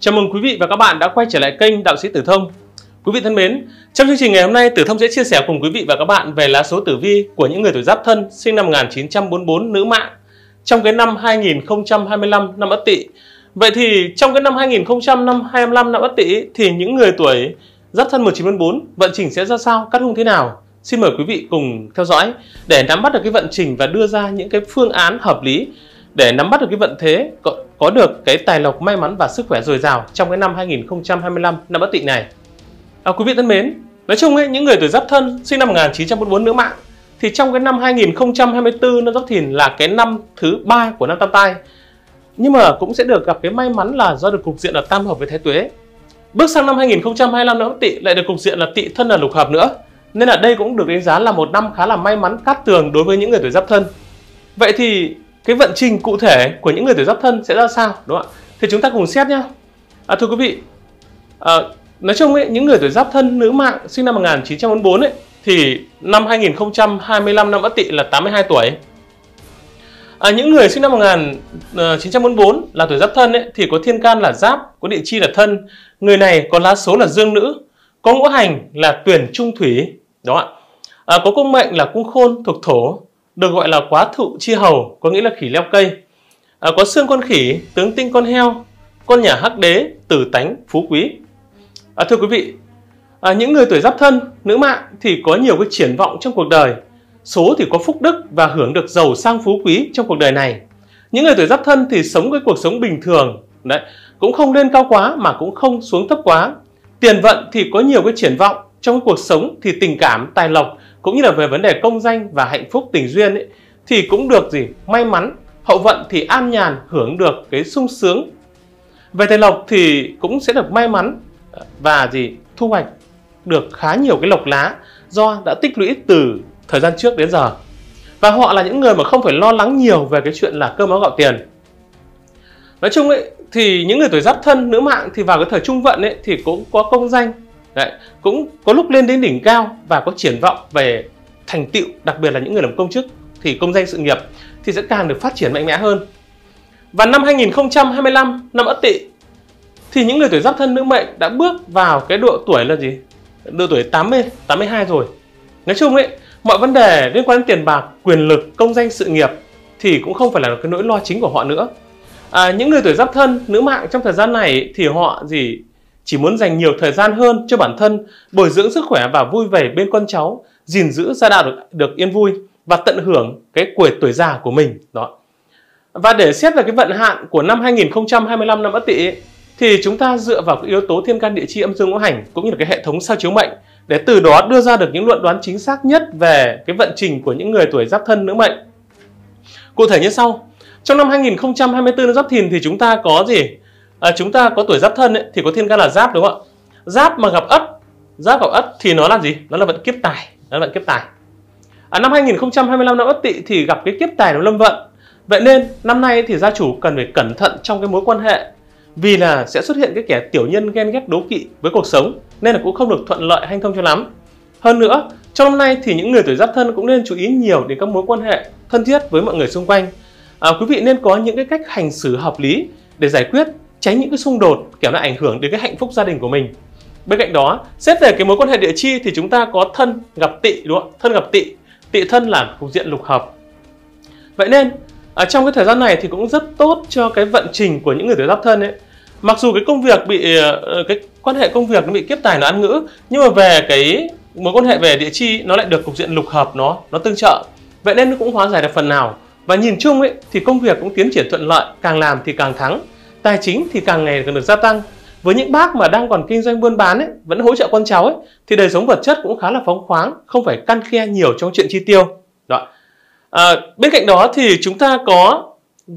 Chào mừng quý vị và các bạn đã quay trở lại kênh Đạo Sĩ Tử Thông. Quý vị thân mến, trong chương trình ngày hôm nay, Tử Thông sẽ chia sẻ cùng quý vị và các bạn về lá số tử vi của những người tuổi Giáp Thân sinh năm 1944 nữ mạng trong cái năm 2025 năm Ất Tỵ. Vậy thì trong cái năm 2025 năm Ất Tỵ thì những người tuổi Giáp Thân 1944 vận trình sẽ ra sao, cát hung thế nào? Xin mời quý vị cùng theo dõi để nắm bắt được cái vận trình và đưa ra những cái phương án hợp lý để nắm bắt được cái vận thế, có được cái tài lộc, may mắn và sức khỏe dồi dào trong cái năm 2025 năm Ất Tỵ này. Quý vị thân mến, nói chung ấy, những người tuổi Giáp Thân sinh năm 1944 nữ mạng thì trong cái năm 2024 năm Giáp Thìn là cái năm thứ 3 của năm Tam Tai, nhưng mà cũng sẽ được gặp cái may mắn là do được cục diện là tam hợp với Thái Tuế. Bước sang năm 2025 năm Ất Tỵ lại được cục diện là Tỵ Thân là lục hợp nữa, nên là đây cũng được đánh giá là một năm khá là may mắn cát tường đối với những người tuổi Giáp Thân. Vậy thì cái vận trình cụ thể của những người tuổi Giáp Thân sẽ ra sao, đúng không ạ? Thì chúng ta cùng xét nhé. Thưa quý vị, nói chung ấy, những người tuổi Giáp Thân nữ mạng sinh năm 1944 ấy, thì năm 2025 năm Ất Tỵ là 82 tuổi. Những người sinh năm 1944 là tuổi Giáp Thân ấy, thì có thiên can là Giáp, có địa chi là Thân. Người này có lá số là Dương Nữ, có ngũ hành là Tuyển Trung Thủy, đó ạ. Có cung mệnh là cung Khôn thuộc Thổ, được gọi là quá thụ chi hầu, có nghĩa là khỉ leo cây. Có xương con khỉ, tướng tinh con heo, con nhà hắc đế, tử tánh phú quý. Thưa quý vị, những người tuổi Giáp Thân nữ mạng thì có nhiều cái triển vọng trong cuộc đời. Số thì có phúc đức và hưởng được giàu sang phú quý trong cuộc đời này. Những người tuổi Giáp Thân thì sống cái cuộc sống bình thường, đấy, cũng không lên cao quá mà cũng không xuống thấp quá. Tiền vận thì có nhiều cái triển vọng trong cuộc sống, thì tình cảm, tài lộc cũng như là về vấn đề công danh và hạnh phúc tình duyên ấy, thì cũng được may mắn. Hậu vận thì an nhàn, hưởng được cái sung sướng. Về tài lộc thì cũng sẽ được may mắn và thu hoạch được khá nhiều cái lộc lá do đã tích lũy từ thời gian trước đến giờ. Và họ là những người mà không phải lo lắng nhiều về cái chuyện là cơm áo gạo tiền. Nói chung ấy, thì những người tuổi Giáp Thân nữ mạng thì vào cái thời trung vận ấy, thì cũng có công danh, đấy, cũng có lúc lên đến đỉnh cao và có triển vọng về thành tựu, đặc biệt là những người làm công chức thì công danh sự nghiệp thì sẽ càng được phát triển mạnh mẽ hơn. Và năm 2025 năm Ất Tỵ thì những người tuổi Giáp Thân nữ mệnh đã bước vào cái độ tuổi là độ tuổi 82 rồi. Nói chung ấy, mọi vấn đề liên quan đến tiền bạc, quyền lực, công danh sự nghiệp thì cũng không phải là cái nỗi lo chính của họ nữa. Những người tuổi Giáp Thân nữ mạng trong thời gian này thì họ chỉ muốn dành nhiều thời gian hơn cho bản thân, bồi dưỡng sức khỏe và vui vẻ bên con cháu, gìn giữ gia đạo được yên vui và tận hưởng cái tuổi già của mình đó. Và để xét về cái vận hạn của năm 2025 năm Ất Tỵ thì chúng ta dựa vào cái yếu tố thiên can địa chi âm dương ngũ hành cũng như là cái hệ thống sao chiếu mệnh để từ đó đưa ra được những luận đoán chính xác nhất về cái vận trình của những người tuổi Giáp Thân nữ mệnh. Cụ thể như sau: trong năm 2024 năm Giáp Thìn thì chúng ta có chúng ta có tuổi Giáp Thân ấy, thì có thiên can là Giáp, đúng không ạ? Giáp mà gặp Ất thì nó là nó là vận kiếp tài, năm 2025 năm Ất Tỵ thì gặp cái kiếp tài nó lâm vận. Vậy nên năm nay thì gia chủ cần phải cẩn thận trong cái mối quan hệ, vì là sẽ xuất hiện cái kẻ tiểu nhân ghen ghét đố kỵ với cuộc sống, nên là cũng không được thuận lợi hanh thông cho lắm. Hơn nữa, trong năm nay thì những người tuổi Giáp Thân cũng nên chú ý nhiều đến các mối quan hệ thân thiết với mọi người xung quanh. Quý vị nên có những cái cách hành xử hợp lý để giải quyết, tránh những cái xung đột kéo nó ảnh hưởng đến cái hạnh phúc gia đình của mình. Bên cạnh đó, xét về cái mối quan hệ địa chi thì chúng ta có Thân gặp Tỵ, đúng không? Thân gặp Tỵ, Tỵ Thân là cục diện lục hợp. Vậy nên trong cái thời gian này thì cũng rất tốt cho cái vận trình của những người tuổi Giáp Thân ấy. Mặc dù cái công việc cái quan hệ công việc nó bị kiếp tài nó ăn ngữ, nhưng mà về cái mối quan hệ về địa chi nó lại được cục diện lục hợp nó tương trợ. Vậy nên nó cũng hóa giải được phần nào. Và nhìn chung ấy thì công việc cũng tiến triển thuận lợi, càng làm thì càng thắng. Tài chính thì càng ngày càng được gia tăng. Với những bác mà đang còn kinh doanh buôn bán ấy, vẫn hỗ trợ con cháu ấy, thì đời sống vật chất cũng khá là phóng khoáng, không phải căn khe nhiều trong chuyện chi tiêu. Đó. Bên cạnh đó thì chúng ta có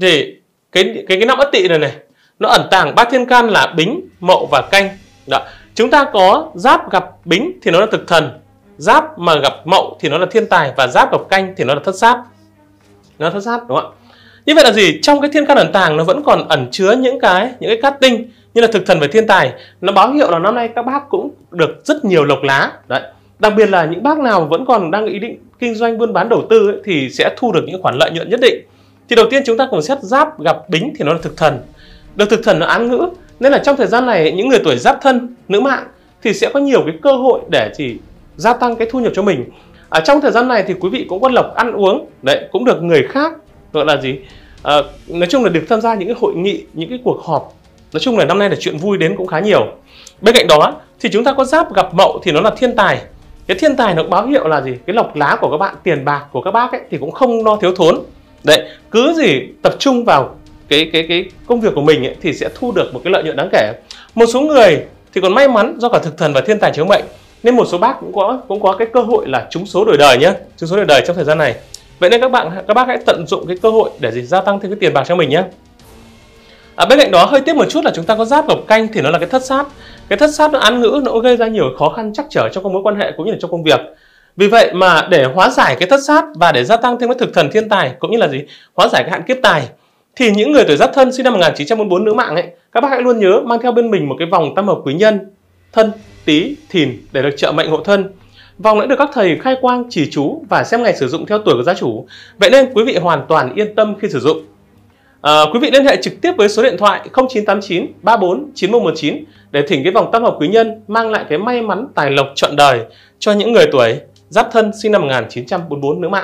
cái năm Ất Tỵ này nó ẩn tàng ba thiên can là Bính, Mậu và Canh. Đó. Chúng ta có Giáp gặp Bính thì nó là thực thần, Giáp mà gặp Mậu thì nó là thiên tài, và Giáp gặp Canh thì nó là thất sát. Đúng không ạ? Như vậy là trong cái thiên can ẩn tàng nó vẫn còn ẩn chứa những cái cát tinh như là thực thần và thiên tài. Nó báo hiệu là năm nay các bác cũng được rất nhiều lộc lá. Đấy. Đặc biệt là những bác nào vẫn còn đang ý định kinh doanh buôn bán đầu tư ấy, thì sẽ thu được những khoản lợi nhuận nhất định. Thì đầu tiên chúng ta cùng xét Giáp gặp Bính thì nó là thực thần. Được thực thần nó án ngữ Nên là trong thời gian này những người tuổi Giáp Thân nữ mạng thì sẽ có nhiều cái cơ hội để chỉ gia tăng cái thu nhập cho mình. Trong thời gian này thì quý vị cũng có lộc ăn uống, đấy, cũng được người khác gọi là gì, nói chung là được tham gia những cái hội nghị, những cái cuộc họp. Nói chung là năm nay là chuyện vui đến cũng khá nhiều. Bên cạnh đó thì chúng ta có Giáp gặp Mậu thì nó là thiên tài. Cái thiên tài nó báo hiệu là gì? Cái lộc lá của các bạn, tiền bạc của các bác ấy thì cũng không lo thiếu thốn. Đấy, cứ gì tập trung vào cái công việc của mình ấy, thì sẽ thu được một cái lợi nhuận đáng kể. Một số người thì còn may mắn do cả thực thần và thiên tài chiếu mệnh, nên một số bác cũng có cái cơ hội là trúng số đổi đời nhé, trúng số đổi đời trong thời gian này. Vậy nên các bác hãy tận dụng cái cơ hội để gia tăng thêm cái tiền bạc cho mình nhé. Bên cạnh đó hơi tiếc một chút là chúng ta có Giáp gặp Canh thì nó là cái thất sát. Cái thất sát nó án ngữ, nó gây ra nhiều khó khăn trắc trở trong các mối quan hệ cũng như là trong công việc. Vì vậy mà để hóa giải cái thất sát và để gia tăng thêm cái thực thần thiên tài cũng như là gì, hóa giải cái hạn kiếp tài, thì những người tuổi Giáp Thân sinh năm 1944 nữ mạng ấy, các bác hãy luôn nhớ mang theo bên mình một cái vòng tam hợp quý nhân Thân, Tý, Thìn để được trợ mệnh hộ thân. Vòng đã được các thầy khai quang chỉ chú và xem ngày sử dụng theo tuổi của gia chủ. Vậy nên quý vị hoàn toàn yên tâm khi sử dụng. Quý vị liên hệ trực tiếp với số điện thoại 0989 34 9119 để thỉnh cái vòng tam hợp quý nhân mang lại cái may mắn tài lộc trọn đời cho những người tuổi Giáp Thân sinh năm 1944 nữ mạng.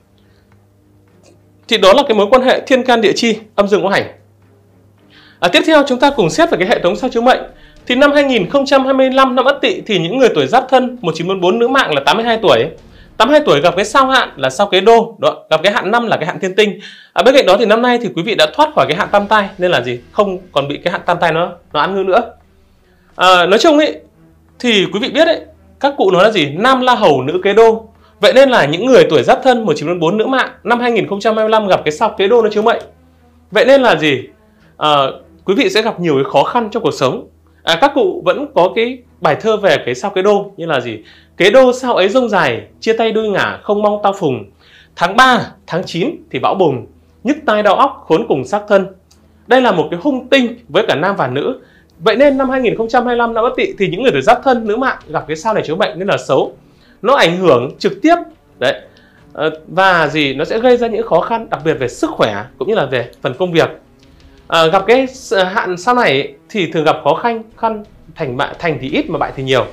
Thì đó là cái mối quan hệ thiên can địa chi, âm dương ngũ hành. Tiếp theo chúng ta cùng xét về cái hệ thống sao chiếu mệnh. Thì năm 2025 năm Ất Tỵ thì những người tuổi Giáp Thân 1944 nữ mạng là 82 tuổi. 82 tuổi gặp cái sao hạn là sao Kế Đô, đó, gặp cái hạn 5 là cái hạn Thiên Tinh. Bên cạnh đó thì năm nay thì quý vị đã thoát khỏi cái hạn tam tai, nên là gì, không còn bị cái hạn tam tai nó ăn ngư nữa. Nói chung ấy thì quý vị biết đấy, các cụ nói là gì, nam la hầu nữ Kế Đô. Vậy nên là những người tuổi Giáp Thân 1944 nữ mạng năm 2025 gặp cái sao Kế Đô nó chiếu mệnh. Vậy nên là gì, quý vị sẽ gặp nhiều cái khó khăn trong cuộc sống. Các cụ vẫn có cái bài thơ về cái sao Kế Đô như là gì, Kế Đô sao ấy rông dài, chia tay đôi ngả không mong tao phùng. Tháng 3, tháng 9 thì bão bùng, nhức tai đau óc khốn cùng xác thân. Đây là một cái hung tinh với cả nam và nữ. Vậy nên năm 2025 năm Ất Tỵ thì những người tuổi Giáp Thân nữ mạng gặp cái sao này chiếu mệnh nên là xấu. Nó ảnh hưởng trực tiếp đấy, và gì, nó sẽ gây ra những khó khăn đặc biệt về sức khỏe cũng như là về phần công việc. Gặp cái hạn sau này thì thường gặp khó khăn, thành thì ít mà bại thì nhiều.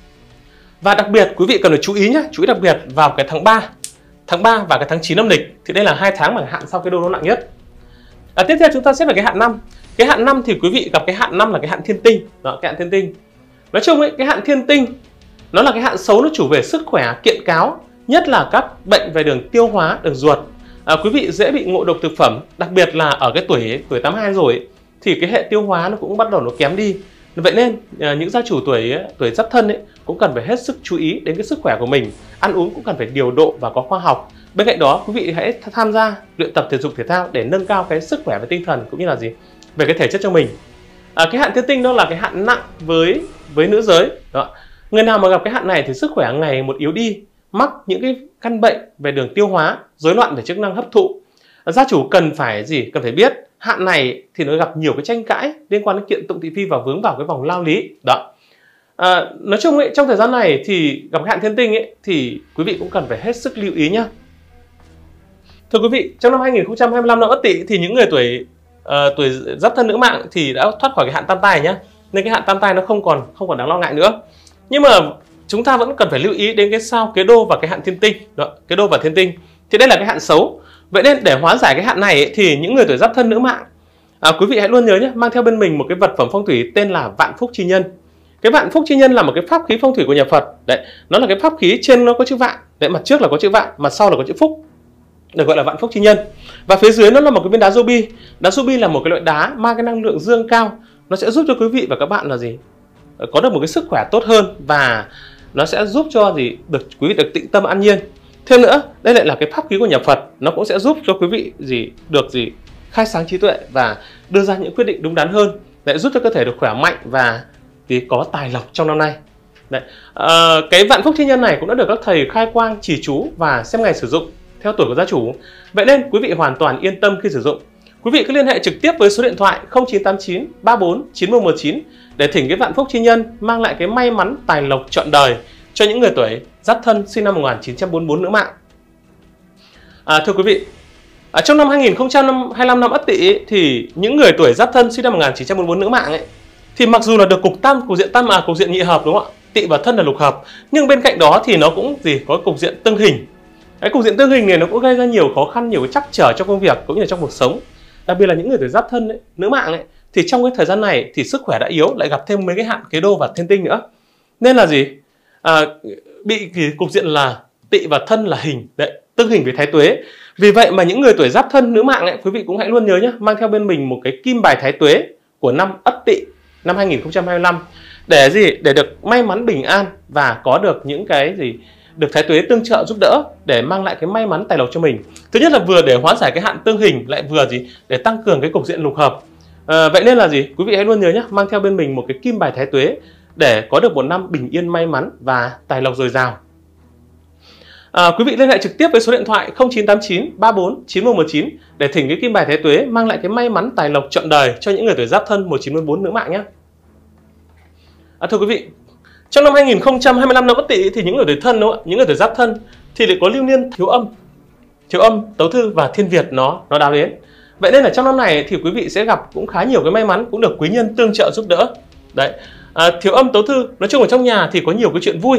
Và đặc biệt quý vị cần phải chú ý nhé, chú ý đặc biệt vào cái tháng 3 và cái tháng 9 âm lịch thì đây là 2 tháng mà hạn sau Kế Đô nó nặng nhất. Tiếp theo chúng ta xét về cái hạn 5. Cái hạn 5 thì quý vị gặp cái hạn 5 là cái hạn Thiên Tinh. Đó, cái hạn Thiên Tinh. Nói chung ấy, cái hạn Thiên Tinh nó là cái hạn xấu, nó chủ về sức khỏe, kiện cáo, nhất là các bệnh về đường tiêu hóa, đường ruột. Quý vị dễ bị ngộ độc thực phẩm, đặc biệt là ở cái tuổi 82 rồi ấy, thì cái hệ tiêu hóa nó cũng bắt đầu nó kém đi. Vậy nên những gia chủ tuổi Giáp Thân ấy cũng cần phải hết sức chú ý đến cái sức khỏe của mình, ăn uống cũng cần phải điều độ và có khoa học. Bên cạnh đó quý vị hãy tham gia luyện tập thể dục thể thao để nâng cao cái sức khỏe và tinh thần cũng như là gì, về cái thể chất cho mình. Cái hạn Thiên Tinh đó là cái hạn nặng với nữ giới. Đó. Người nào mà gặp cái hạn này thì sức khỏe ngày một yếu đi, mắc những cái căn bệnh về đường tiêu hóa, rối loạn về chức năng hấp thụ. Gia chủ cần phải biết hạn này thì nó gặp nhiều cái tranh cãi liên quan đến kiện tụng thị phi và vướng vào cái vòng lao lý. Đó. Nói chung ấy, trong thời gian này thì gặp hạn Thiên Tinh ấy, thì quý vị cũng cần phải hết sức lưu ý nhé. Thưa quý vị, trong năm 2025 năm Ất Tỵ thì những người tuổi Giáp Thân nữ mạng thì đã thoát khỏi cái hạn tam tai nhé, nên cái hạn tam tai nó không còn đáng lo ngại nữa. Nhưng mà chúng ta vẫn cần phải lưu ý đến cái sao Kế Đô và cái hạn Thiên Tinh. Đó, Kế Đô và Thiên Tinh thì đây là cái hạn xấu. Vậy nên để hóa giải cái hạn này ấy, thì những người tuổi Giáp Thân nữ mạng, quý vị hãy luôn nhớ nhé, mang theo bên mình một cái vật phẩm phong thủy tên là Vạn Phúc Chi Nhân. Cái Vạn Phúc Chi Nhân là một cái pháp khí phong thủy của nhà Phật. Đấy, nó là cái pháp khí trên nó có chữ vạn, đấy, mặt trước là có chữ vạn, mặt sau là có chữ phúc, được gọi là Vạn Phúc Chi Nhân. Và phía dưới nó là một cái viên đá ruby. Đá ruby là một cái loại đá mang cái năng lượng dương cao, nó sẽ giúp cho quý vị và các bạn là gì, có được một cái sức khỏe tốt hơn, và nó sẽ giúp cho quý vị được tĩnh tâm an nhiên. Thêm nữa, đây lại là cái pháp khí của nhà Phật, nó cũng sẽ giúp cho quý vị được khai sáng trí tuệ và đưa ra những quyết định đúng đắn hơn, để giúp cho cơ thể được khỏe mạnh và có tài lộc trong năm nay. Đấy. Cái Vạn Phúc Chi Nhân này cũng đã được các thầy khai quang chỉ chú và xem ngày sử dụng theo tuổi của gia chủ. Vậy nên quý vị hoàn toàn yên tâm khi sử dụng. Quý vị cứ liên hệ trực tiếp với số điện thoại 0989 34 9119 để thỉnh cái Vạn Phúc Chi Nhân mang lại cái may mắn tài lộc trọn đời cho những người tuổi Giáp Thân sinh năm 1944 nữ mạng. Thưa quý vị, trong năm 2025 năm Ất Tỵ thì những người tuổi Giáp Thân sinh năm 1944 nữ mạng ấy, thì mặc dù là được cục diện nhị hợp đúng không ạ, Tỵ và Thân là lục hợp, nhưng bên cạnh đó thì nó cũng có cục diện tương hình. Cái cục diện tương hình này nó cũng gây ra nhiều khó khăn, nhiều cái trắc trở trong công việc cũng như là trong cuộc sống. Đặc biệt là những người tuổi Giáp Thân nữ mạng thì trong cái thời gian này thì sức khỏe đã yếu, lại gặp thêm mấy cái hạn kế đô và thiên tinh nữa, nên là bị cục diện là Tỵ và Thân là hình tương hình với Thái Tuế. Vì vậy mà những người tuổi Giáp Thân nữ mạng quý vị cũng hãy luôn nhớ nhé, mang theo bên mình một cái kim bài Thái Tuế của năm Ất Tỵ năm 2025 để để được may mắn bình an và có được những cái được Thái Tuế tương trợ giúp đỡ để mang lại cái may mắn tài lộc cho mình. Thứ nhất là vừa để hóa giải cái hạn tương hình, lại vừa để tăng cường cái cục diện lục hợp. Vậy nên là quý vị hãy luôn nhớ nhé, mang theo bên mình một cái kim bài Thái Tuế để có được một năm bình yên may mắn và tài lộc dồi dào. Quý vị liên hệ trực tiếp với số điện thoại 0989 34 9119 để thỉnh cái kim bài Thái Tuế mang lại cái may mắn tài lộc trọn đời cho những người tuổi Giáp Thân 1944 nữ mạng nhé. Thưa quý vị, trong năm 2025 năm Ất Tỵ thì những người tuổi Thân những người tuổi Giáp Thân thì lại có lưu niên thiếu âm, tấu thư và thiên Việt nó đào đến. Vậy nên là trong năm này thì quý vị sẽ gặp cũng khá nhiều cái may mắn, cũng được quý nhân tương trợ giúp đỡ. Đấy. Thiếu âm tấu thư, nói chung ở trong nhà thì có nhiều cái chuyện vui,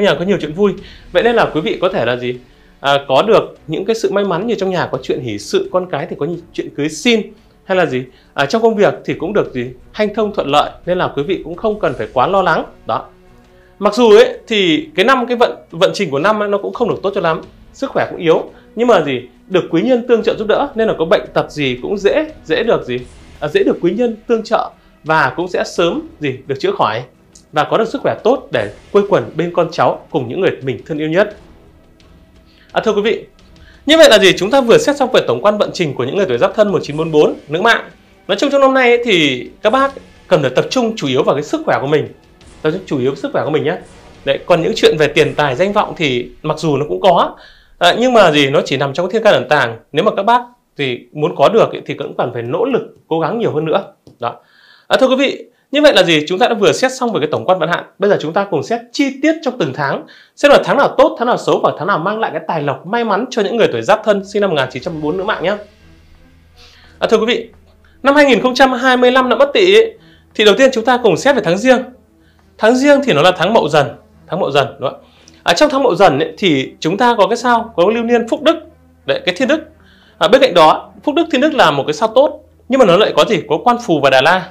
vậy nên là quý vị có thể là có được những cái sự may mắn, như trong nhà có chuyện hỷ sự, con cái thì có chuyện cưới xin, hay là trong công việc thì cũng được hanh thông thuận lợi, nên là quý vị cũng không cần phải quá lo lắng đó. Mặc dù thì cái vận trình của năm nó cũng không được tốt cho lắm, sức khỏe cũng yếu, nhưng mà được quý nhân tương trợ giúp đỡ, nên là có bệnh tật cũng dễ được quý nhân tương trợ và cũng sẽ sớm được chữa khỏi và có được sức khỏe tốt để quây quần bên con cháu cùng những người mình thân yêu nhất. Thưa quý vị, như vậy là chúng ta vừa xét xong về tổng quan vận trình của những người tuổi Giáp Thân 1944 nữ mạng. Nói chung trong năm nay thì các bác cần phải tập trung chủ yếu vào cái sức khỏe của mình, nhé. Đấy, còn những chuyện về tiền tài danh vọng thì mặc dù nó cũng có, nhưng mà nó chỉ nằm trong cái thiên can ẩn tàng. Nếu mà các bác muốn có được thì cũng cần phải nỗ lực cố gắng nhiều hơn nữa đó. Thưa quý vị, như vậy là chúng ta đã vừa xét xong về cái tổng quan vận hạn. Bây giờ chúng ta cùng xét chi tiết trong từng tháng, xem là tháng nào tốt, tháng nào xấu và tháng nào mang lại cái tài lộc may mắn cho những người tuổi Giáp Thân sinh năm 1904 nữ mạng nhé. Thưa quý vị, năm 2025 năm Ất Tỵ thì đầu tiên chúng ta cùng xét về tháng Giêng. Tháng Giêng thì nó là tháng Mậu Dần, đúng không? Trong tháng Mậu Dần thì chúng ta có cái sao, có lưu niên Phúc Đức, đấy, cái Thiên Đức. Bên cạnh đó, Phúc Đức Thiên Đức là một cái sao tốt, nhưng mà nó lại có có Quan Phù và Đà La.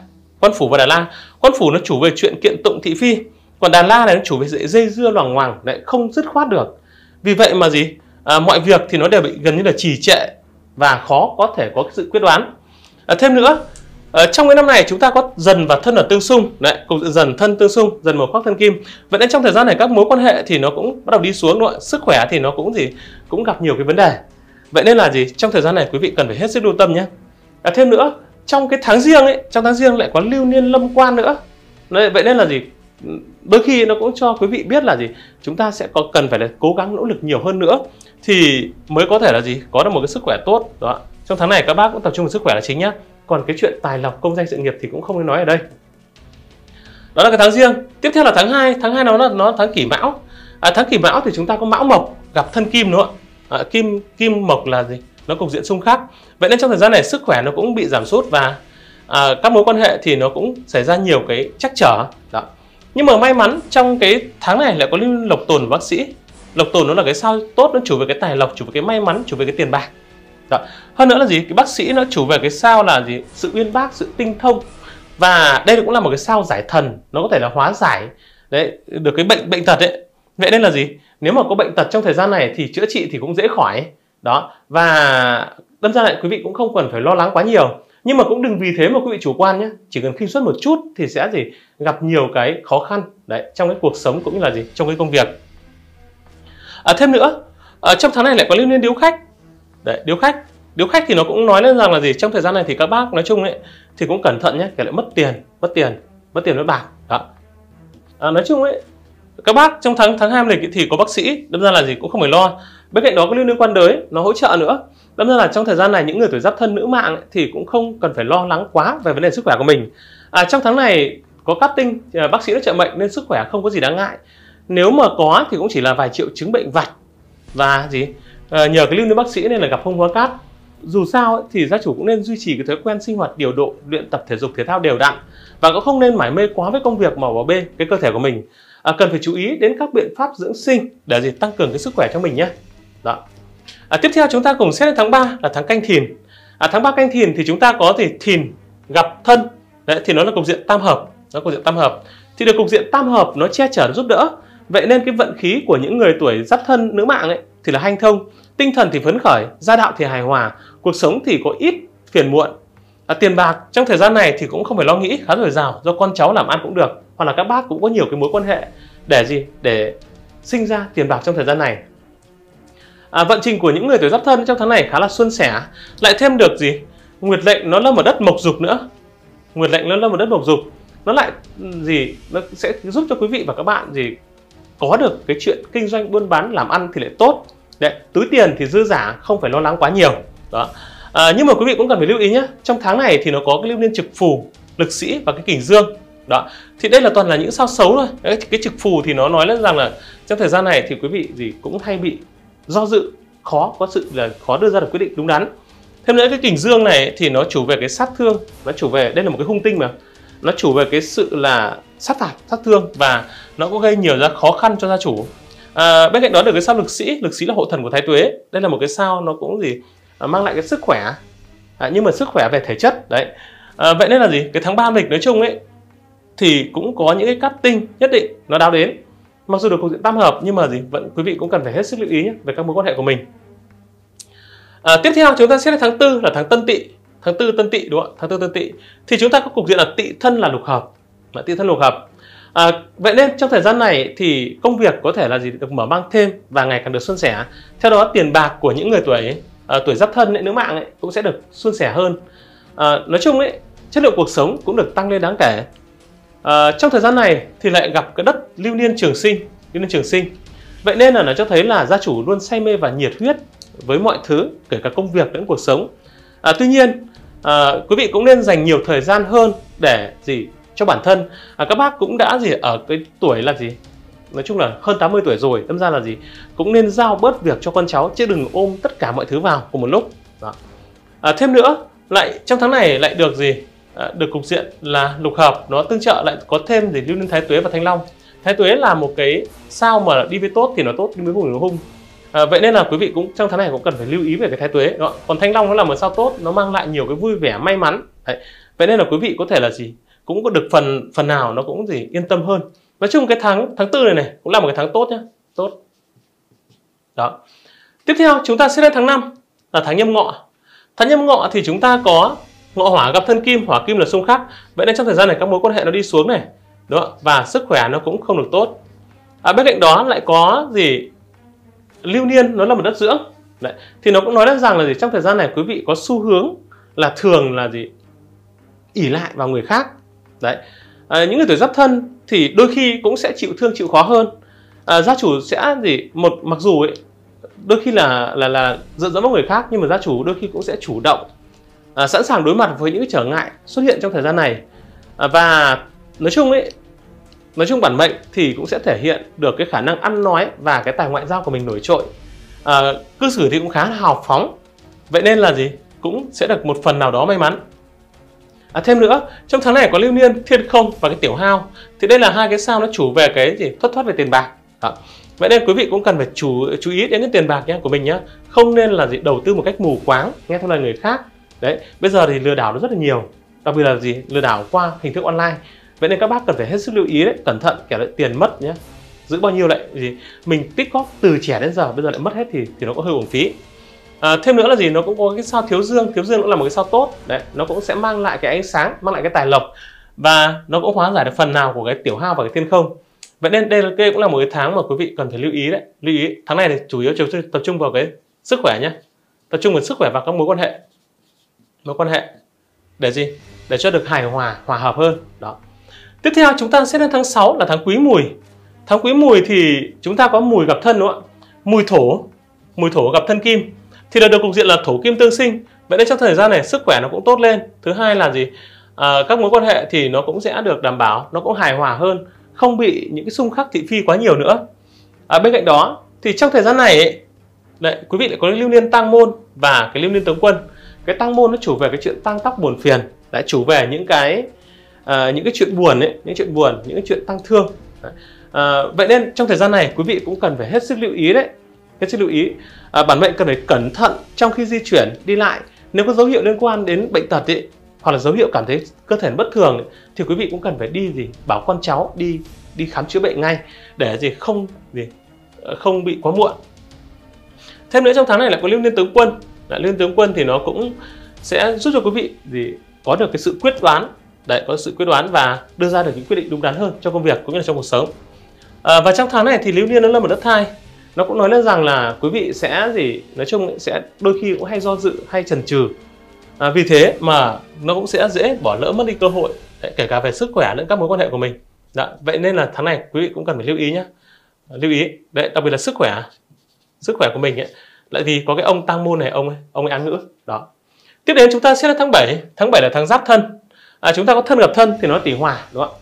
Quan Phù nó chủ về chuyện kiện tụng thị phi, còn Đà La này nó chủ về dây dưa loằng ngoằng, lại không dứt khoát được. Vì vậy mà mọi việc thì nó đều bị gần như là trì trệ và khó có thể có sự quyết đoán. Thêm nữa, trong cái năm này chúng ta có Dần và Thân ở tương xung, đấy, cùng Dần Thân tương xung, Dần Mộc Khắc Thân Kim. Vậy nên trong thời gian này các mối quan hệ thì nó cũng bắt đầu đi xuống, đúng không? Sức khỏe thì nó cũng gặp nhiều cái vấn đề. Vậy nên là trong thời gian này quý vị cần phải hết sức lưu tâm nhé. Thêm nữa, trong cái tháng Giêng, lại có lưu niên Lâm Quan nữa. Vậy nên là đôi khi nó cũng cho quý vị biết là chúng ta sẽ cần phải cố gắng nỗ lực nhiều hơn nữa thì mới có thể là có được một cái sức khỏe tốt đó. Trong tháng này các bác cũng tập trung vào sức khỏe là chính nhé. Còn cái chuyện tài lộc, công danh sự nghiệp thì cũng không nên nói ở đây. Đó là cái tháng Giêng. Tiếp theo là tháng 2 nó là tháng Kỷ Mão. Tháng Kỷ Mão thì chúng ta có Mão Mộc gặp Thân Kim, đúng không ạ? Kim Mộc là nó cục diện xung khắc. Vậy nên trong thời gian này sức khỏe nó cũng bị giảm sút và các mối quan hệ thì nó cũng xảy ra nhiều cái trắc trở đó. Nhưng mà may mắn trong cái tháng này lại có lưu Lộc Tồn và Bác Sĩ. Lộc Tồn nó là cái sao tốt, nó chủ về cái tài lộc, chủ về cái may mắn, chủ về cái tiền bạc đó. Hơn nữa là cái Bác Sĩ nó chủ về cái sao là sự uyên bác, sự tinh thông, và đây cũng là một cái sao giải thần, nó có thể là hóa giải đấy được cái bệnh tật ấy. Vậy nên là nếu mà có bệnh tật trong thời gian này thì chữa trị thì cũng dễ khỏi đó, và đâm ra lại quý vị cũng không cần phải lo lắng quá nhiều. Nhưng mà cũng đừng vì thế mà quý vị chủ quan nhé. Chỉ cần khinh suất một chút thì sẽ gặp nhiều cái khó khăn đấy trong cái cuộc sống cũng như là trong cái công việc. Thêm nữa, trong tháng này lại có lưu niên Điếu Khách. Đấy, Điếu Khách thì nó cũng nói lên rằng là trong thời gian này thì các bác nói chung thì cũng cẩn thận nhé, kể lại mất tiền mất bạc đó. Nói chung các bác trong tháng 2 âm lịch thì có Bác Sĩ, đâm ra là cũng không phải lo. Bên cạnh đó có lưu niên Quan Đới, nó hỗ trợ nữa. Đâm ra là trong thời gian này những người tuổi Giáp Thân nữ mạng thì cũng không cần phải lo lắng quá về vấn đề sức khỏe của mình. Trong tháng này có Cát Tinh, Bác Sĩ nó trợ mệnh nên sức khỏe không có gì đáng ngại. Nếu mà có thì cũng chỉ là vài triệu chứng bệnh vặt và nhờ cái lưu niên Bác Sĩ nên là gặp hung hóa cát. dù sao ấy, thì gia chủ cũng nên duy trì cái thói quen sinh hoạt điều độ, luyện tập thể dục thể thao đều đặn và cũng không nên mải mê quá với công việc mà bỏ bê cái cơ thể của mình. Cần phải chú ý đến các biện pháp dưỡng sinh để tăng cường cái sức khỏe cho mình nhé. Đó. Tiếp theo chúng ta cùng xét đến tháng 3 là tháng Canh Thìn. Tháng 3 Canh Thìn thì chúng ta có thì Thìn gặp Thân. Đấy, thì nó là cục diện tam hợp. Thì được cục diện tam hợp nó che chở, nó giúp đỡ. Vậy nên cái vận khí của những người tuổi Giáp Thân nữ mạng ấy thì là hanh thông, tinh thần thì phấn khởi, gia đạo thì hài hòa, cuộc sống thì có ít phiền muộn. Tiền bạc trong thời gian này thì cũng không phải lo nghĩ, khá dồi dào, do con cháu làm ăn cũng được, hoặc là các bác cũng có nhiều cái mối quan hệ để sinh ra tiền bạc trong thời gian này. Vận trình của những người tuổi Giáp Thân trong tháng này khá là suôn sẻ, lại thêm được Nguyệt lệnh nó lâm ở đất mộc dục nữa. Nguyệt lệnh nó lâm ở đất mộc dục, nó lại nó sẽ giúp cho quý vị và các bạn có được cái chuyện kinh doanh buôn bán làm ăn thì lại tốt. Đấy, túi tiền thì dư giả, không phải lo lắng quá nhiều. Đó. Nhưng mà quý vị cũng cần phải lưu ý nhé, trong tháng này thì nó có cái lưu niên trực phù, lực sĩ và cái kình dương. Đó, thì đây là toàn là những sao xấu thôi. Đấy, cái trực phù thì nó nói rằng là trong thời gian này thì quý vị cũng hay bị do dự, khó đưa ra được quyết định đúng đắn. Thêm nữa cái kình dương này thì nó chủ về cái sát thương, nó chủ về, đây là một cái hung tinh mà, nó chủ về cái sự là sát phạt, sát thương và nó có gây nhiều ra khó khăn cho gia chủ. Bên cạnh đó được cái sao lực sĩ là hộ thần của Thái Tuế. Đây là một cái sao nó cũng mang lại cái sức khỏe, nhưng mà sức khỏe về thể chất đấy. Vậy nên là cái tháng 3 âm lịch nói chung ấy thì cũng có những cái cát tinh nhất định nó đáo đến, mặc dù được cục diện tam hợp nhưng mà vẫn quý vị cũng cần phải hết sức lưu ý nhé về các mối quan hệ của mình. Tiếp theo chúng ta xét đến tháng 4 là tháng Tân Tỵ. Tháng 4 Tân Tỵ đúng không ạ? Tháng 4 Tân Tỵ thì chúng ta có cục diện là Tỵ Thân là lục hợp. Tỵ Thân lục hợp. Vậy nên trong thời gian này thì công việc có thể là được mở mang thêm và ngày càng được suôn sẻ. Theo đó tiền bạc của những người tuổi Giáp Thân nữ mạng cũng sẽ được suôn sẻ hơn. Nói chung chất lượng cuộc sống cũng được tăng lên đáng kể. Trong thời gian này thì lại gặp cái đất lưu niên trường sinh. Vậy nên là nó cho thấy là gia chủ luôn say mê và nhiệt huyết với mọi thứ, kể cả công việc lẫn cuộc sống. Tuy nhiên quý vị cũng nên dành nhiều thời gian hơn để cho bản thân. Các bác cũng đã ở cái tuổi là nói chung là hơn 80 tuổi rồi, đâm ra là cũng nên giao bớt việc cho con cháu chứ đừng ôm tất cả mọi thứ vào cùng một lúc. Đó. Thêm nữa lại trong tháng này lại được được cục diện là lục hợp, nó tương trợ lại có thêm lưu niên Thái Tuế và Thanh Long. Thái Tuế là một cái sao mà đi với tốt thì nó tốt, đi với hung thì nó hung. Vậy nên là quý vị cũng trong tháng này cũng cần phải lưu ý về cái Thái Tuế. Đó. Còn Thanh Long nó là một sao tốt, nó mang lại nhiều cái vui vẻ, may mắn. Đấy. Vậy nên là quý vị có thể là cũng có được phần nào nó cũng yên tâm hơn. Nói chung cái tháng 4 này cũng là một cái tháng tốt nhé, tốt. Đó. Tiếp theo chúng ta sẽ đến tháng 5 là tháng Nhâm Ngọ. Tháng Nhâm Ngọ thì chúng ta có Ngọ Hỏa gặp Thân Kim, Hỏa Kim là xung khắc. Vậy nên trong thời gian này các mối quan hệ nó đi xuống này, đúng không? Và sức khỏe nó cũng không được tốt. Bên cạnh đó lại có lưu niên nó là một đất dưỡng. Đấy. Thì nó cũng nói rằng là trong thời gian này quý vị có xu hướng là thường là ỷ lại vào người khác. Đấy. Những người tuổi Giáp Thân thì đôi khi cũng sẽ chịu thương chịu khó hơn. Gia chủ sẽ mặc dù đôi khi là dựa dẫm vào người khác, nhưng mà gia chủ đôi khi cũng sẽ chủ động, sẵn sàng đối mặt với những cái trở ngại xuất hiện trong thời gian này. Và nói chung bản mệnh thì cũng sẽ thể hiện được cái khả năng ăn nói và cái tài ngoại giao của mình nổi trội. Cư xử thì cũng khá là hào phóng. Vậy nên là cũng sẽ được một phần nào đó may mắn. Thêm nữa, trong tháng này có lưu niên Thiên Không và cái Tiểu Hao. Thì đây là hai cái sao nó chủ về cái thất thoát về tiền bạc. Đó. Vậy nên quý vị cũng cần phải chú ý đến cái tiền bạc của mình nhé. Không nên là đầu tư một cách mù quáng, nghe theo lời người khác. Đấy, bây giờ thì lừa đảo nó rất là nhiều. Đặc biệt là lừa đảo qua hình thức online. Vậy nên các bác cần phải hết sức lưu ý đấy, cẩn thận kẻo lại tiền mất nhé. Giữ bao nhiêu lại mình tích góp từ trẻ đến giờ, bây giờ lại mất hết thì nó cũng hơi uổng phí. Thêm nữa là nó cũng có cái sao Thiếu Dương cũng là một cái sao tốt. Đấy, nó cũng sẽ mang lại cái ánh sáng, mang lại cái tài lộc và nó cũng hóa giải được phần nào của cái Tiểu Hao và cái Thiên Không. Vậy nên đây cũng là một cái tháng mà quý vị cần phải lưu ý đấy. Lưu ý tháng này thì chủ yếu tập trung vào cái sức khỏe nhé, tập trung vào sức khỏe và các mối quan hệ để cho được hài hòa, hòa hợp hơn. Đó. Tiếp theo chúng ta sẽ đến tháng 6 là tháng Quý Mùi. Tháng Quý Mùi thì chúng ta có Mùi gặp Thân đúng không ạ? Mùi thổ gặp Thân Kim thì được cục diện là thổ kim tương sinh. Vậy nên trong thời gian này sức khỏe nó cũng tốt lên. Thứ hai là các mối quan hệ thì nó cũng sẽ được đảm bảo, nó cũng hài hòa hơn, không bị những cái xung khắc thị phi quá nhiều nữa. Bên cạnh đó thì trong thời gian này Đấy, quý vị lại có lưu niên tang môn và cái lưu niên tướng quân. Cái tang môn nó chủ về cái chuyện tang tóc buồn phiền, đấy, chủ về những cái chuyện buồn ấy, những chuyện buồn, những chuyện tang thương. Vậy nên trong thời gian này quý vị cũng cần phải hết sức lưu ý đấy, hết sức lưu ý. Bản mệnh cần phải cẩn thận trong khi di chuyển đi lại. Nếu có dấu hiệu liên quan đến bệnh tật ấy, hoặc là dấu hiệu cảm thấy cơ thể bất thường ấy, thì quý vị cũng cần phải đi bảo con cháu đi khám chữa bệnh ngay để không bị quá muộn. Thêm nữa, trong tháng này lại có lưu niên tướng quân. Lưu niên tướng quân thì nó cũng sẽ giúp cho quý vị có được cái sự quyết đoán, đấy, có sự quyết đoán và đưa ra được những quyết định đúng đắn hơn trong công việc cũng như là trong cuộc sống. Và trong tháng này thì lưu niên nó lâm ở đất thai, nó cũng nói lên rằng là quý vị sẽ nói chung sẽ đôi khi cũng hay do dự, hay chần chừ. Vì thế mà nó cũng sẽ dễ bỏ lỡ mất đi cơ hội, đấy, kể cả về sức khỏe lẫn các mối quan hệ của mình. Đó, vậy nên là tháng này quý vị cũng cần phải lưu ý nhé, lưu ý đấy, đặc biệt là sức khỏe của mình ấy, lại vì có cái ông tang môn này, ông ấy án ngữ đó. Tiếp đến chúng ta sẽ là tháng 7. Tháng 7 là tháng giáp thân. Chúng ta có thân gặp thân thì nó tỷ hòa, đúng không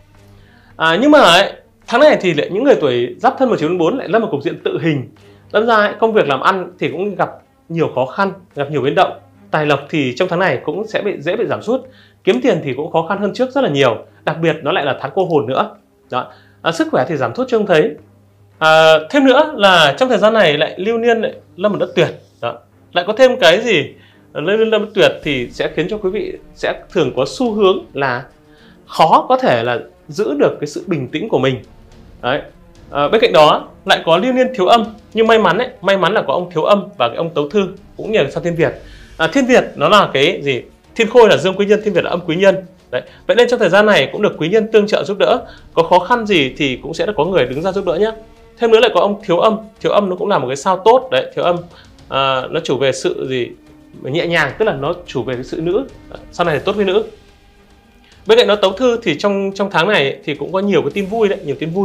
ạ? Nhưng mà tháng này thì những người tuổi giáp thân 1944 lại lâm vào cục diện tự hình. Đâm ra công việc làm ăn thì cũng gặp nhiều khó khăn, gặp nhiều biến động. Tài lộc thì trong tháng này cũng sẽ dễ bị giảm sút. Kiếm tiền thì cũng khó khăn hơn trước rất là nhiều. Đặc biệt nó lại là tháng cô hồn nữa. Đó. Sức khỏe thì giảm sút trông thấy. Thêm nữa là trong thời gian này lại lưu niên lại lâm vào đất tuyệt. Đó. Lại có thêm cái lưu niên lâm đất tuyệt thì sẽ khiến cho quý vị sẽ thường có xu hướng là khó có thể là giữ được cái sự bình tĩnh của mình. Đấy. Bên cạnh đó lại có lưu niên thiếu âm, nhưng may mắn là có ông thiếu âm và cái ông tấu thư cũng như là sao thiên Việt. Thiên Việt nó là cái gì? Thiên khôi là dương quý nhân, thiên Việt là âm quý nhân. Đấy. Vậy nên trong thời gian này cũng được quý nhân tương trợ giúp đỡ. Có khó khăn gì thì cũng sẽ có người đứng ra giúp đỡ nhé. Thêm nữa lại có ông thiếu âm nó cũng là một cái sao tốt đấy. Thiếu âm nó chủ về sự nhẹ nhàng, tức là nó chủ về cái sự nữ, sau này thì tốt với nữ. Bên cạnh đó tấu thư thì trong tháng này thì cũng có nhiều cái tin vui đấy, nhiều tin vui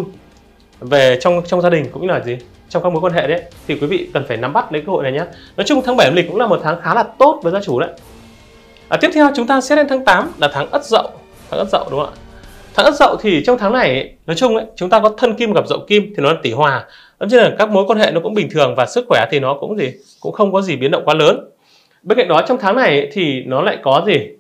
về trong gia đình cũng như là trong các mối quan hệ đấy, thì quý vị cần phải nắm bắt lấy cơ hội này nhé. Nói chung tháng 7 âm lịch cũng là một tháng khá là tốt với gia chủ đấy. Tiếp theo chúng ta xét đến tháng 8 là tháng Ất Dậu. Tháng Ất Dậu đúng không ạ? Tháng Ất Dậu thì trong tháng này nói chung chúng ta có thân kim gặp Dậu kim thì nó là tỷ hòa. Đó chính là các mối quan hệ nó cũng bình thường và sức khỏe thì nó cũng không có gì biến động quá lớn. Bên cạnh đó trong tháng này thì nó lại có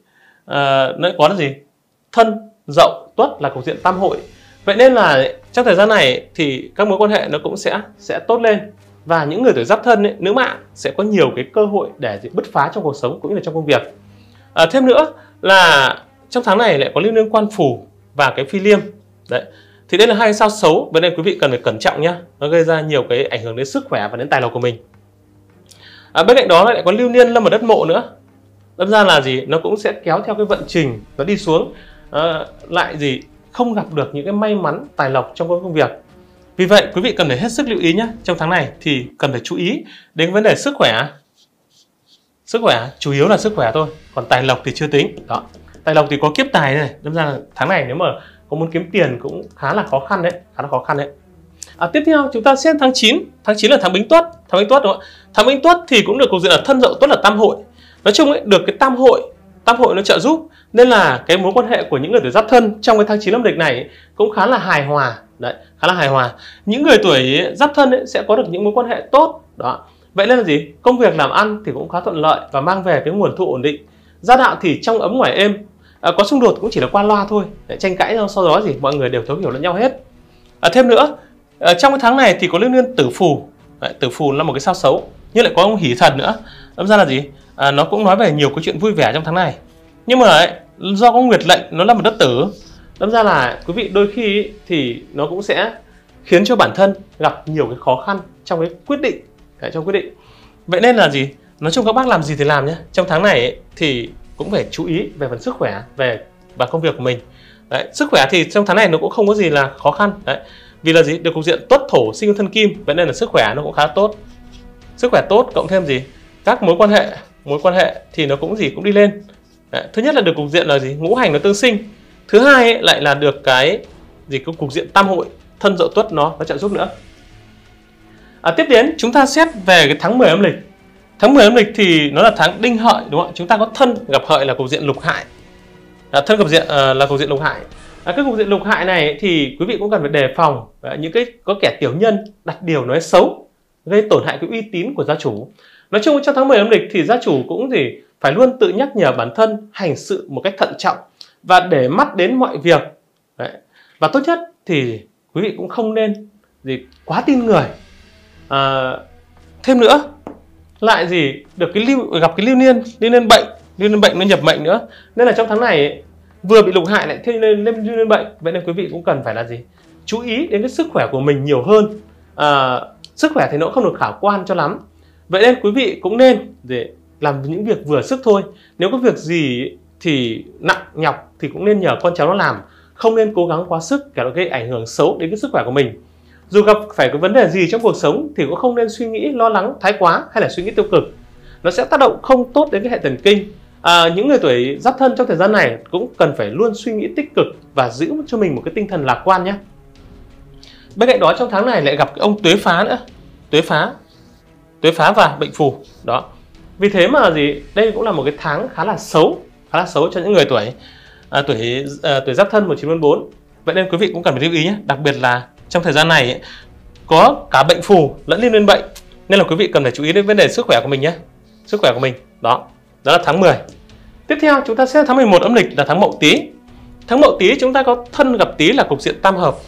thân Dậu Tuất là cục diện tam hội. Vậy nên là trong thời gian này thì các mối quan hệ nó cũng sẽ tốt lên, và những người tuổi giáp thân nữ mạng sẽ có nhiều cái cơ hội để bứt phá trong cuộc sống cũng như là trong công việc. Thêm nữa là trong tháng này lại có lưu niên quan phủ và cái phi liêm. Đấy. Thì đây là hai sao xấu, vậy nên quý vị cần phải cẩn trọng nhé. Nó gây ra nhiều cái ảnh hưởng đến sức khỏe và đến tài lộc của mình. Bên cạnh đó lại có lưu niên lâm ở đất mộ nữa. Đâm ra là nó cũng sẽ kéo theo cái vận trình nó đi xuống, không gặp được những cái may mắn tài lộc trong công việc. Vì vậy quý vị cần phải hết sức lưu ý nhé. Trong tháng này thì cần phải chú ý đến vấn đề sức khỏe. Sức khỏe chủ yếu là sức khỏe thôi, còn tài lộc thì chưa tính. Đó. Tài lộc thì có kiếp tài này, đâm ra là tháng này nếu mà có muốn kiếm tiền cũng khá là khó khăn đấy, tiếp theo chúng ta xét tháng 9. Tháng 9 là tháng Bính Tuất. Tháng Bính Tuất đúng không ạ? Tháng Bính Tuất thì cũng được cục diện là thân Dậu Tuất là tam hội. Nói chung được cái tam hội nó trợ giúp, nên là cái mối quan hệ của những người tuổi giáp thân trong cái tháng 9 âm lịch này cũng khá là hài hòa. Đấy, khá là hài hòa. Những người tuổi giáp thân sẽ có được những mối quan hệ tốt. Đó. Vậy nên là công việc làm ăn thì cũng khá thuận lợi và mang về cái nguồn thu ổn định. Gia đạo thì trong ấm ngoài êm. Có xung đột cũng chỉ là qua loa thôi, để tranh cãi sau đó mọi người đều thấu hiểu lẫn nhau hết. Thêm nữa, trong cái tháng này thì có lưu niên tử phù. Tử phù là một cái sao xấu, nhưng lại có ông hỷ thần nữa. Đâm ra là nó cũng nói về nhiều cái chuyện vui vẻ trong tháng này. Nhưng mà do có nguyệt lệnh nó là một đất tử, đâm ra là quý vị đôi khi thì nó cũng sẽ khiến cho bản thân gặp nhiều cái khó khăn trong cái quyết định. Vậy nên là nói chung các bác làm gì thì làm nhé. Trong tháng này thì cũng phải chú ý về phần sức khỏe và công việc của mình. Đấy, sức khỏe thì trong tháng này nó cũng không có gì là khó khăn. Đấy, vì là được cục diện Tuất Thổ sinh thân kim, vậy nên là sức khỏe nó cũng khá tốt. Sức khỏe tốt cộng thêm các mối quan hệ thì nó cũng đi lên. Đấy, thứ nhất là được cục diện là ngũ hành nó tương sinh. Thứ hai lại là được cái cục diện tam hội thân Dậu Tuất nó trợ giúp nữa. Tiếp đến chúng ta xét về cái tháng 10 âm lịch. Tháng 10 âm lịch thì nó là tháng Đinh Hợi đúng không ạ? Chúng ta có thân gặp Hợi là cục diện lục hại. Thân gặp diện là cục diện lục hại. Cái cục diện lục hại này thì quý vị cũng cần phải đề phòng những có kẻ tiểu nhân đặt điều nói xấu gây tổn hại cái uy tín của gia chủ. Nói chung trong tháng 10 âm lịch thì gia chủ cũng phải luôn tự nhắc nhở bản thân hành sự một cách thận trọng và để mắt đến mọi việc. Đấy. Và tốt nhất thì quý vị cũng không nên quá tin người. Thêm nữa lại được gặp cái lưu niên bệnh nó nhập mệnh nữa, nên là trong tháng này vừa bị lục hại lại thêm lên lưu niên bệnh. Vậy nên quý vị cũng cần phải chú ý đến cái sức khỏe của mình nhiều hơn. Sức khỏe thì nó không được khả quan cho lắm, vậy nên quý vị cũng nên làm những việc vừa sức thôi. Nếu có việc gì thì nặng nhọc thì cũng nên nhờ con cháu nó làm, không nên cố gắng quá sức, kẻo gây ảnh hưởng xấu đến cái sức khỏe của mình. Dù gặp phải cái vấn đề gì trong cuộc sống thì cũng không nên suy nghĩ lo lắng thái quá hay là suy nghĩ tiêu cực, nó sẽ tác động không tốt đến cái hệ thần kinh. Những người tuổi Giáp Thân trong thời gian này cũng cần phải luôn suy nghĩ tích cực và giữ cho mình một cái tinh thần lạc quan nhé. Bên cạnh đó trong tháng này lại gặp cái ông Tuế Phá nữa, Tuế Phá và bệnh phù đó. Vì thế mà đây cũng là một cái tháng khá là xấu cho những người tuổi Giáp Thân 1944. Vậy nên quý vị cũng cần phải lưu ý nhé, đặc biệt là trong thời gian này có cả bệnh phù lẫn liên liên bệnh, nên là quý vị cần phải chú ý đến vấn đề sức khỏe của mình nhé, sức khỏe của mình đó là tháng 10. Tiếp theo chúng ta sẽ tháng 11 âm lịch là tháng Mậu Tý. Tháng Mậu Tý chúng ta có Thân gặp Tý là cục diện tam hợp.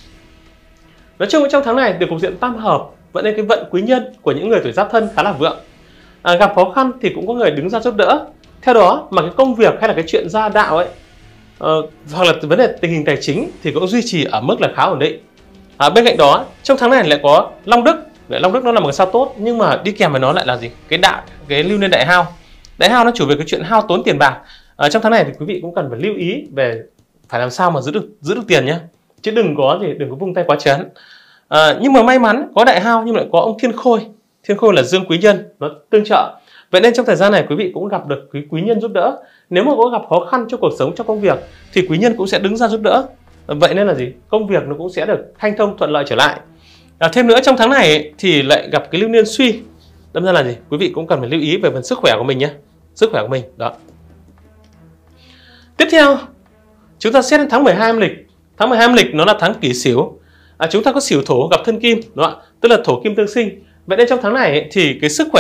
Nói chung trong tháng này được cục diện tam hợp, vậy nên cái vận quý nhân của những người tuổi Giáp Thân khá là vượng. Gặp khó khăn thì cũng có người đứng ra giúp đỡ. Theo đó mà cái công việc hay là cái chuyện gia đạo hoặc là vấn đề tình hình tài chính thì cũng duy trì ở mức là khá ổn định. Bên cạnh đó trong tháng này lại có Long Đức. Long Đức nó là một cái sao tốt, nhưng mà đi kèm với nó lại là cái lưu niên đại hao. Đại hao nó chủ về cái chuyện hao tốn tiền bạc. Trong tháng này thì quý vị cũng cần phải lưu ý về phải làm sao mà giữ được tiền nhé, chứ đừng có vung tay quá chén. Nhưng mà may mắn có đại hao nhưng lại có ông Thiên Khôi là dương quý nhân nó tương trợ. Vậy nên trong thời gian này quý vị cũng gặp được quý nhân giúp đỡ. Nếu mà có gặp khó khăn trong cuộc sống, trong công việc thì quý nhân cũng sẽ đứng ra giúp đỡ. Vậy nên là công việc nó cũng sẽ được hanh thông thuận lợi trở lại. Thêm nữa trong tháng này thì lại gặp cái lưu niên suy. Đâm ra là quý vị cũng cần phải lưu ý về phần sức khỏe của mình nhé, sức khỏe của mình đó. Tiếp theo chúng ta xét đến tháng 12 âm lịch. Tháng 12 âm lịch nó là tháng Kỷ Sửu. Chúng ta có Sửu Thổ gặp Thân Kim, đúng không ạ? Tức là thổ kim tương sinh. Vậy nên trong tháng này thì cái sức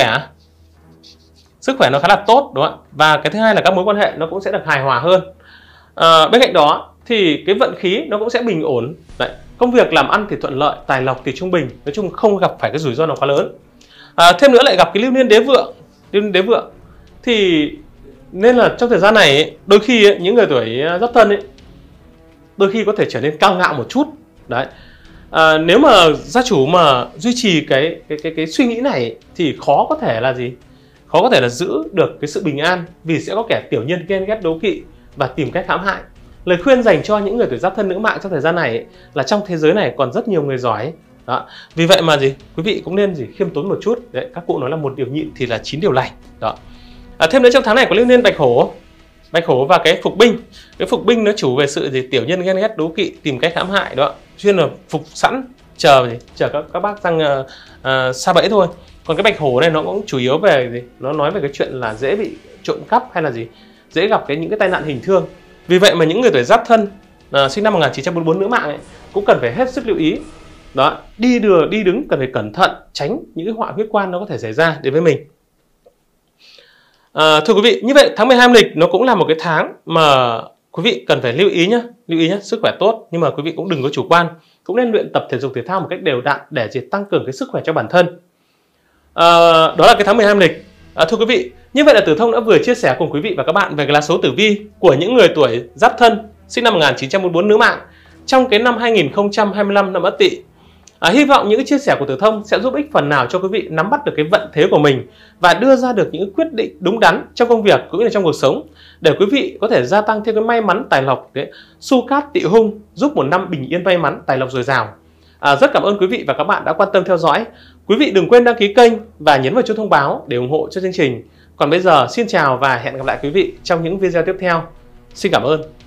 khỏe nó khá là tốt, đúng không ạ? Và cái thứ hai là các mối quan hệ nó cũng sẽ được hài hòa hơn. Bên cạnh đó thì cái vận khí nó cũng sẽ bình ổn. Đấy. Công việc làm ăn thì thuận lợi, tài lộc thì trung bình, nói chung không gặp phải cái rủi ro nào quá lớn. Thêm nữa lại gặp cái lưu niên đế vượng, thì nên là trong thời gian này đôi khi những người tuổi Giáp Thân đôi khi có thể trở nên cao ngạo một chút. Đấy. Nếu mà gia chủ mà duy trì cái suy nghĩ này thì khó có thể là giữ được cái sự bình an, vì sẽ có kẻ tiểu nhân ghen ghét đố kỵ và tìm cách hãm hại. Lời khuyên dành cho những người tuổi Giáp Thân nữ mạng trong thời gian này là trong thế giới này còn rất nhiều người giỏi. Đó. Vì vậy mà quý vị cũng nên khiêm tốn một chút. Đấy, các cụ nói là 1 điều nhịn thì là 9 điều lành. Đó. Thêm nữa trong tháng này có lưu niên Bạch Hổ và cái Phục Binh. Cái Phục Binh nó chủ về sự tiểu nhân ghen ghét đố kỵ, tìm cách hãm hại đó. Chuyên là phục sẵn chờ các bác sang sa bẫy thôi. Còn cái Bạch Hổ này nó cũng chủ yếu về nó nói về cái chuyện là dễ bị trộm cắp hay là dễ gặp những cái tai nạn hình thương. Vì vậy mà những người tuổi Giáp Thân sinh năm 1944 nữ mạng cũng cần phải hết sức lưu ý. Đó, đi đứng cần phải cẩn thận, tránh những cái họa huyết quan nó có thể xảy ra đến với mình. Thưa quý vị, như vậy tháng 12 âm lịch nó cũng là một cái tháng mà quý vị cần phải lưu ý nhé, sức khỏe tốt, nhưng mà quý vị cũng đừng có chủ quan, cũng nên luyện tập thể dục thể thao một cách đều đặn để tăng cường cái sức khỏe cho bản thân. Đó là cái tháng 12 âm lịch. Thưa quý vị, như vậy là Tử Thông đã vừa chia sẻ cùng quý vị và các bạn về cái lá số tử vi của những người tuổi Giáp Thân sinh năm 1944 nữ mạng trong cái năm 2025 năm Ất Tỵ. Hy vọng những cái chia sẻ của Tử Thông sẽ giúp ích phần nào cho quý vị nắm bắt được cái vận thế của mình và đưa ra được những quyết định đúng đắn trong công việc cũng như là trong cuộc sống, để quý vị có thể gia tăng thêm cái may mắn tài lộc, su cát tỵ hung, giúp một năm bình yên may mắn tài lộc dồi dào. Rất cảm ơn quý vị và các bạn đã quan tâm theo dõi. Quý vị đừng quên đăng ký kênh và nhấn vào chuông thông báo để ủng hộ cho chương trình. Còn bây giờ xin chào và hẹn gặp lại quý vị trong những video tiếp theo. Xin cảm ơn.